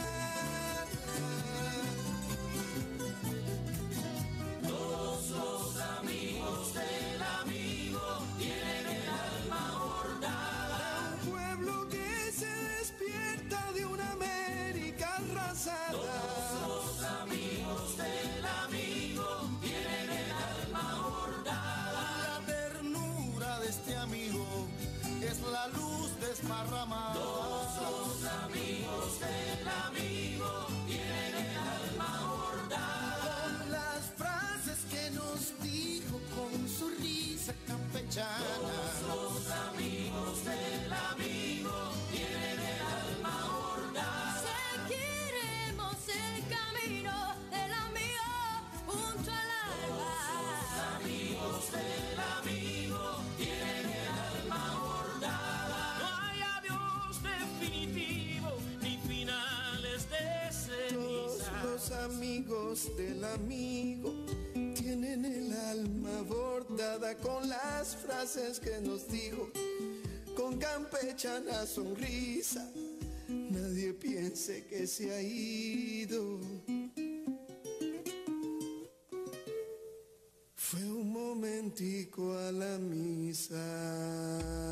Todos los amigos del amigo tienen el alma bordada, un pueblo que se despierta de una América arrasada. Todos los amigos del amigo tienen el alma bordada. La ternura de este amigo es la luz desparramada. Todos los amigos del amigo tienen el alma bordada, con las frases que nos dijo con su risa campechana. Todos los amigos del amigo tienen el alma bordada. Seguiremos el camino del amigo junto al alba. Los amigos del amigo tienen el alma bordada. No hay adiós definitivo ni finales de ceniza. Todos los amigos del amigo tienen el alma bordada con las frases que nos dijo con campechana sonrisa. Nadie piense que se ha ido, fue un momentico a la misa.